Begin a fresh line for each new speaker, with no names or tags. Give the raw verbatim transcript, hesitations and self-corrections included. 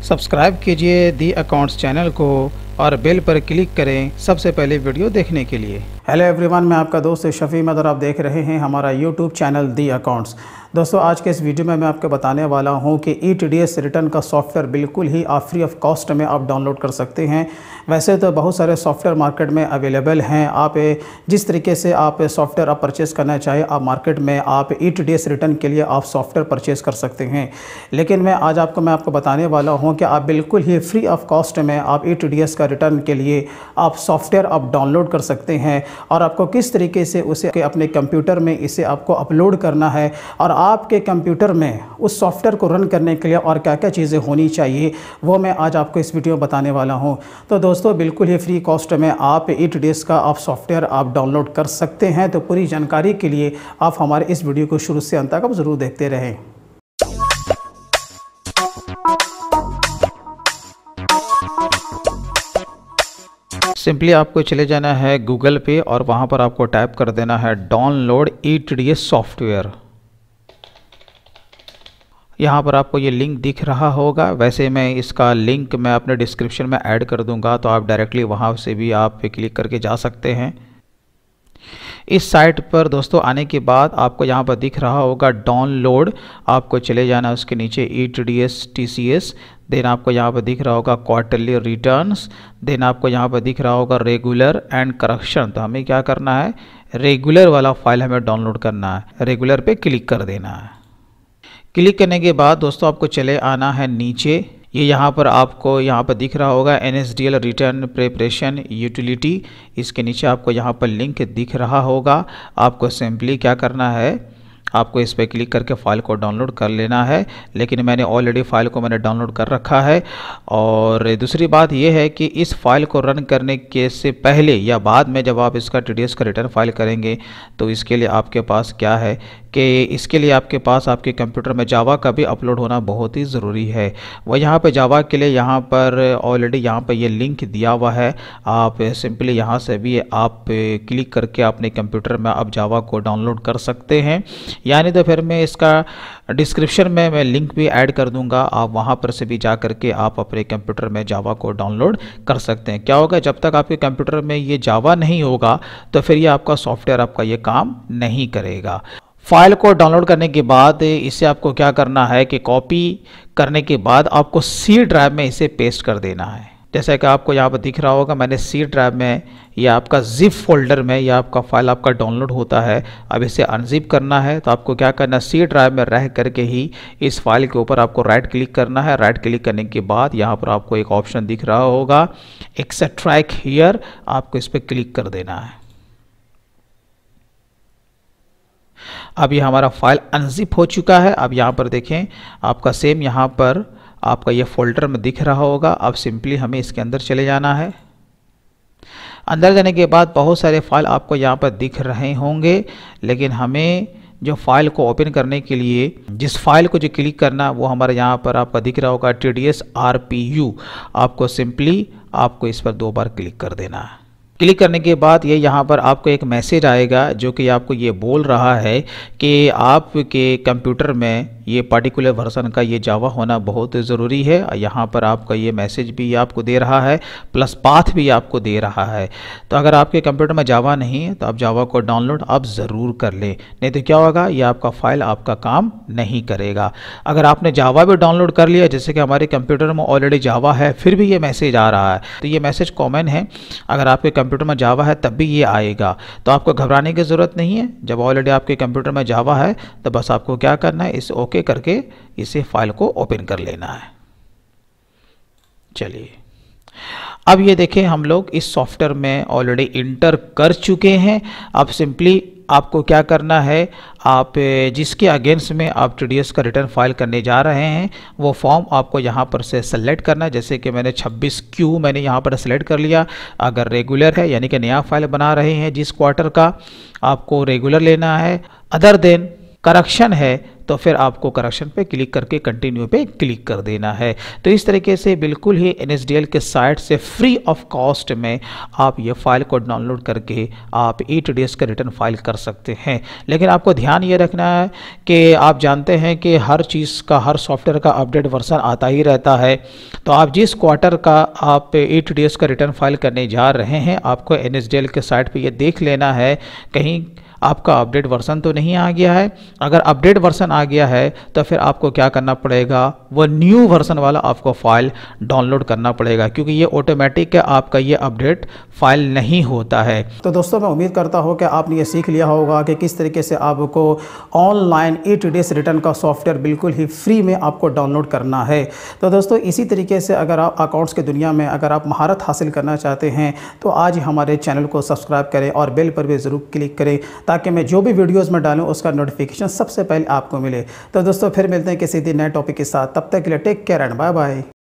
Subscribe कीजिए the accounts channel को और बेल पर क्लिक करें सबसे पहले वीडियो देखने के लिए। हेलो एवरीवन, मैं आपका दोस्त शफी अहमद और आप देख रहे हैं हमारा यूट्यूब चैनल दी अकाउंट्स। दोस्तों, आज के इस वीडियो में मैं आपको बताने वाला हूं कि E T D S return का सॉफ्टवेयर बिल्कुल ही आप फ्री ऑफ कॉस्ट में आप डाउनलोड कर सकते हैं। वैसे तो बहुत सारे सॉफ्टवेयर मार्केट में अवेलेबल हैं। आप जिस तरीके से आप सॉफ्टवेयर आप परचेज़ करना चाहें, आप मार्केट में आप E T D S return के लिए आप सॉफ्टवेयर परचेज़ कर सकते हैं। लेकिन मैं आज आपको मैं आपको बताने वाला हूँ कि आप बिल्कुल ही फ्री ऑफ कॉस्ट में आप ई टी डी एस का रिटर्न के लिए आप सॉफ्टवेयर आप डाउनलोड कर सकते हैं और आपको किस तरीके से उसे अपने कंप्यूटर में इसे आपको अपलोड करना है और आपके कंप्यूटर में उस सॉफ्टवेयर को रन करने के लिए और क्या क्या चीज़ें होनी चाहिए, वो मैं आज आपको इस वीडियो में बताने वाला हूं। तो दोस्तों, बिल्कुल ही फ्री कॉस्ट में आप ई टी डी एस का आप सॉफ्टवेयर आप डाउनलोड कर सकते हैं। तो पूरी जानकारी के लिए आप हमारे इस वीडियो को शुरू से अंत तक आप ज़रूर देखते रहें। सिंपली आपको चले जाना है गूगल पे और वहाँ पर आपको टाइप कर देना है download E T D S software. यहाँ पर आपको ये लिंक दिख रहा होगा। वैसे मैं इसका लिंक मैं अपने डिस्क्रिप्शन में ऐड कर दूंगा, तो आप डायरेक्टली वहाँ से भी आप क्लिक करके जा सकते हैं। इस साइट पर दोस्तों आने के बाद आपको यहाँ पर दिख रहा होगा डाउनलोड, आपको चले जाना उसके नीचे E T D S T C S, then आपको यहाँ पर दिख रहा होगा क्वार्टरली रिटर्न्स, देन आपको यहाँ पर दिख रहा होगा रेगुलर एंड करेक्शन। तो हमें क्या करना है, रेगुलर वाला फाइल हमें डाउनलोड करना है। रेगुलर पे क्लिक कर देना है। क्लिक करने के बाद दोस्तों आपको चले आना है नीचे। ये यहाँ पर आपको यहाँ पर दिख रहा होगा N S D L return preparation utility. इसके नीचे आपको यहाँ पर लिंक दिख रहा होगा। आपको सिंपली क्या करना है, आपको इस पर क्लिक करके फ़ाइल को डाउनलोड कर लेना है। लेकिन मैंने ऑलरेडी फ़ाइल को मैंने डाउनलोड कर रखा है। और दूसरी बात यह है कि इस फाइल को रन करने के से पहले या बाद में जब आप इसका टी डी एस का रिटर्न फाइल करेंगे, तो इसके लिए आपके पास क्या है कि इसके लिए आपके पास आपके कंप्यूटर में जावा का भी अपलोड होना बहुत ही ज़रूरी है। वह यहाँ पर जावा के लिए यहाँ पर ऑलरेडी यहाँ पर ये लिंक दिया हुआ है। आप सिंपली यहाँ से भी आप क्लिक करके अपने कंप्यूटर में आप जावा को डाउनलोड कर सकते हैं। यानी तो फिर मैं इसका डिस्क्रिप्शन में मैं लिंक भी ऐड कर दूंगा, आप वहाँ पर से भी जा करके आप अपने कंप्यूटर में जावा को डाउनलोड कर सकते हैं। क्या होगा, जब तक आपके कंप्यूटर में ये जावा नहीं होगा तो फिर ये आपका सॉफ्टवेयर आपका ये काम नहीं करेगा। फाइल को डाउनलोड करने के बाद इसे आपको क्या करना है कि कॉपी करने के बाद आपको सी ड्राइव में इसे पेस्ट कर देना है। जैसा कि आपको यहाँ पर दिख रहा होगा, मैंने सी ड्राइव में या आपका जिप फोल्डर में या आपका फाइल आपका डाउनलोड होता है। अब इसे अनजिप करना है तो आपको क्या करना है, सी ड्राइव में रह करके ही इस फाइल के ऊपर आपको राइट क्लिक करना है। राइट क्लिक करने के बाद यहाँ पर आपको एक ऑप्शन दिख रहा होगा एक्सट्रैक्ट हियर, आपको इस पर क्लिक कर देना है। अब ये हमारा फाइल अनजिप हो चुका है। अब यहाँ पर देखें, आपका सेम यहाँ पर आपका ये फोल्डर में दिख रहा होगा। अब सिंपली हमें इसके अंदर चले जाना है। अंदर जाने के बाद बहुत सारे फाइल आपको यहाँ पर दिख रहे होंगे, लेकिन हमें जो फाइल को ओपन करने के लिए जिस फाइल को जो क्लिक करना वो हमारे यहाँ पर आपका दिख रहा होगा T D S R P U. आपको सिंपली आपको इस पर दो बार क्लिक कर देना है। क्लिक करने के बाद ये यहाँ पर आपको एक मैसेज आएगा जो कि आपको ये बोल रहा है कि आपके कंप्यूटर में ये पर्टिकुलर वर्जन का ये जावा होना बहुत ज़रूरी है। यहाँ पर आपका ये मैसेज भी आपको दे रहा है, प्लस पाथ भी आपको दे रहा है। तो अगर आपके कंप्यूटर में जावा नहीं है तो आप जावा को डाउनलोड आप ज़रूर कर लें, नहीं तो क्या होगा, ये आपका फाइल आपका काम नहीं करेगा। अगर आपने जावा भी डाउनलोड कर लिया, जैसे कि हमारे कंप्यूटर में ऑलरेडी जावा है, फिर भी ये मैसेज आ रहा है, तो ये मैसेज कॉमन है। अगर आपके कंप्यूटर में जावा है तब भी ये आएगा, तो आपको घबराने की ज़रूरत नहीं है। जब ऑलरेडी आपके कंप्यूटर में जावा है तो बस आपको क्या करना है, इस ओके करके इसे फाइल को ओपन कर लेना है। चलिए, अब ये देखें, हम लोग इस सॉफ्टवेयर में ऑलरेडी इंटर कर चुके हैं। अब सिंपली आपको क्या करना है, आप जिसके अगेंस्ट में आप टी डी एस का रिटर्न फाइल करने जा रहे हैं वो फॉर्म आपको यहाँ पर से सेलेक्ट करना है। जैसे कि मैंने छब्बीस क्यू मैंने यहाँ पर सेलेक्ट कर लिया। अगर रेगुलर है यानी कि नया फाइल बना रहे हैं जिस क्वार्टर का, आपको रेगुलर लेना है। अदर देन करेक्शन है तो फिर आपको करेक्शन पे क्लिक करके कंटिन्यू पे क्लिक कर देना है। तो इस तरीके से बिल्कुल ही एन एस डी एल के साइट से फ्री ऑफ कॉस्ट में आप ये फाइल को डाउनलोड करके आप ई टी डी एस का रिटर्न फाइल कर सकते हैं। लेकिन आपको ध्यान ये रखना है कि आप जानते हैं कि हर चीज़ का, हर सॉफ्टवेयर का अपडेट वर्जन आता ही रहता है। तो आप जिस क्वार्टर का आप ई टी डी एस का रिटर्न फाइल करने जा रहे हैं, आपको एन एस डी एल के साइट पर ये देख लेना है कहीं आपका अपडेट वर्जन तो नहीं आ गया है। अगर अपडेट वर्जन आ गया है तो फिर आपको क्या करना पड़ेगा, वो न्यू वर्जन वाला आपको फाइल डाउनलोड करना पड़ेगा, क्योंकि ये ऑटोमेटिक है, आपका ये अपडेट फाइल नहीं होता है।
तो दोस्तों मैं उम्मीद करता हूँ कि आपने ये सीख लिया होगा कि किस तरीके से आपको online E T D S return का सॉफ्टवेयर बिल्कुल ही फ्री में आपको डाउनलोड करना है। तो दोस्तों इसी तरीके से अगर आप अकाउंट्स की दुनिया में अगर आप महारत हासिल करना चाहते हैं तो आज ही हमारे चैनल को सब्सक्राइब करें और बेल पर भी ज़रूर क्लिक करें, ताकि मैं जो भी वीडियोस में डालूं उसका नोटिफिकेशन सबसे पहले आपको मिले। तो दोस्तों फिर मिलते हैं किसी दिन नए टॉपिक के साथ, तब तक के लिए take care and bye bye.